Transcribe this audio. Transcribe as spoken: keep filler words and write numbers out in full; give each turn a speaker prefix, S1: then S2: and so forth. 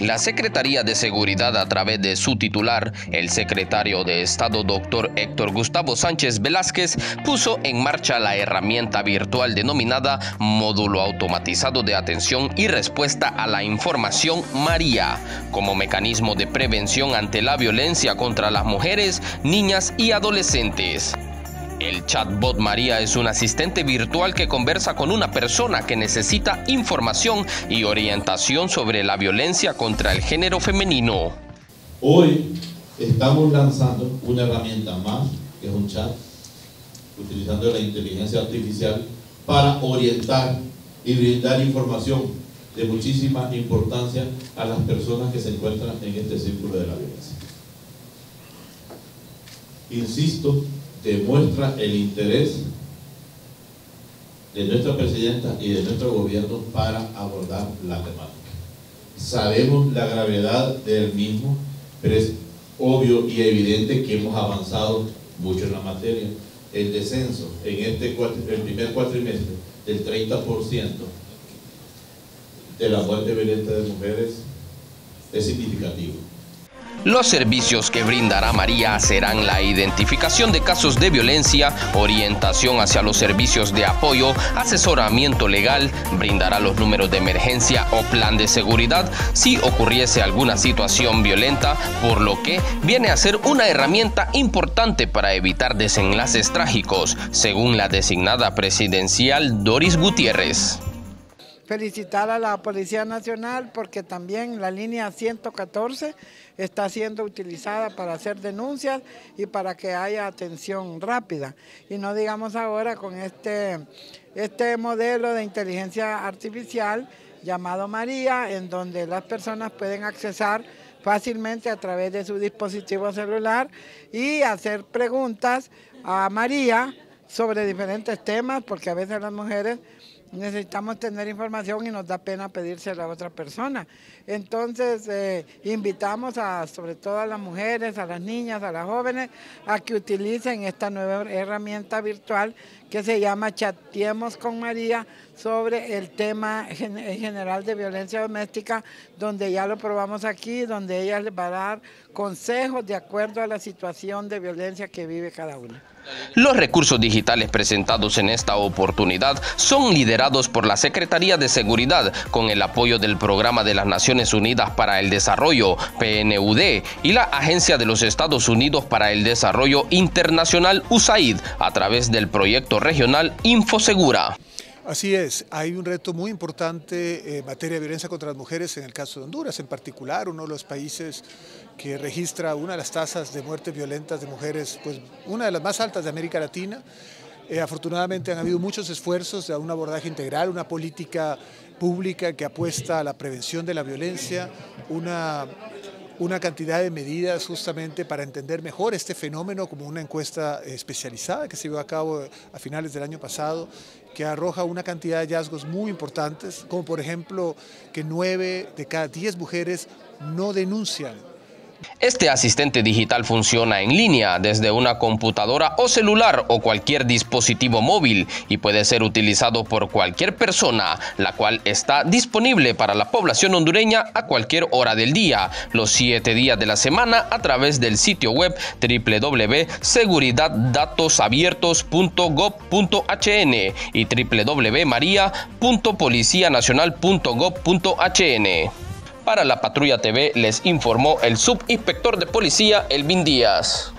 S1: La Secretaría de Seguridad, a través de su titular, el secretario de Estado doctor Héctor Gustavo Sánchez Velázquez, puso en marcha la herramienta virtual denominada Módulo Automatizado de Atención y Respuesta a la Información María, como mecanismo de prevención ante la violencia contra las mujeres, niñas y adolescentes. El chatbot María es un asistente virtual que conversa con una persona que necesita información y orientación sobre la violencia contra el género femenino.
S2: Hoy estamos lanzando una herramienta más, que es un chat, utilizando la inteligencia artificial para orientar y brindar información de muchísima importancia a las personas que se encuentran en este círculo de la violencia. Insisto, demuestra el interés de nuestra presidenta y de nuestro gobierno para abordar la temática. Sabemos la gravedad del mismo, pero es obvio y evidente que hemos avanzado mucho en la materia. El descenso en este el primer cuatrimestre del treinta por ciento de la muerte violenta de mujeres es significativo.
S1: Los servicios que brindará María serán la identificación de casos de violencia, orientación hacia los servicios de apoyo, asesoramiento legal, brindará los números de emergencia o plan de seguridad si ocurriese alguna situación violenta, por lo que viene a ser una herramienta importante para evitar desenlaces trágicos, según la designada presidencial Doris Gutiérrez.
S3: Felicitar a la Policía Nacional porque también la línea ciento catorce está siendo utilizada para hacer denuncias y para que haya atención rápida. Y no digamos ahora con este, este modelo de inteligencia artificial llamado María, en donde las personas pueden accesar fácilmente a través de su dispositivo celular y hacer preguntas a María sobre diferentes temas, porque a veces las mujeres necesitamos tener información y nos da pena pedírsela a otra persona. Entonces, eh, invitamos a, sobre todo a las mujeres, a las niñas, a las jóvenes, a que utilicen esta nueva herramienta virtual que se llama Chateemos con María sobre el tema gen general de violencia doméstica, donde ya lo probamos aquí, donde ella les va a dar consejos de acuerdo a la situación de violencia que vive cada una.
S1: Los recursos digitales presentados en esta oportunidad son liderados por la Secretaría de Seguridad con el apoyo del Programa de las Naciones Unidas para el Desarrollo, P N U D, y la Agencia de los Estados Unidos para el Desarrollo Internacional, U S A I D, a través del proyecto regional InfoSegura.
S4: Así es, hay un reto muy importante en materia de violencia contra las mujeres en el caso de Honduras, en particular, uno de los países que registra una de las tasas de muertes violentas de mujeres, pues una de las más altas de América Latina. Eh, afortunadamente han habido muchos esfuerzos de un abordaje integral, una política pública que apuesta a la prevención de la violencia, una... una cantidad de medidas justamente para entender mejor este fenómeno, como una encuesta especializada que se llevó a cabo a finales del año pasado, que arroja una cantidad de hallazgos muy importantes, como por ejemplo que nueve de cada diez mujeres no denuncian.
S1: Este asistente digital funciona en línea desde una computadora o celular o cualquier dispositivo móvil y puede ser utilizado por cualquier persona, la cual está disponible para la población hondureña a cualquier hora del día, los siete días de la semana, a través del sitio web doble u doble u doble u punto seguridad datos abiertos punto gob punto h n y doble u doble u doble u punto maría punto policía nacional punto gob punto h n. Para la Patrulla T V les informó el subinspector de policía Elvin Díaz.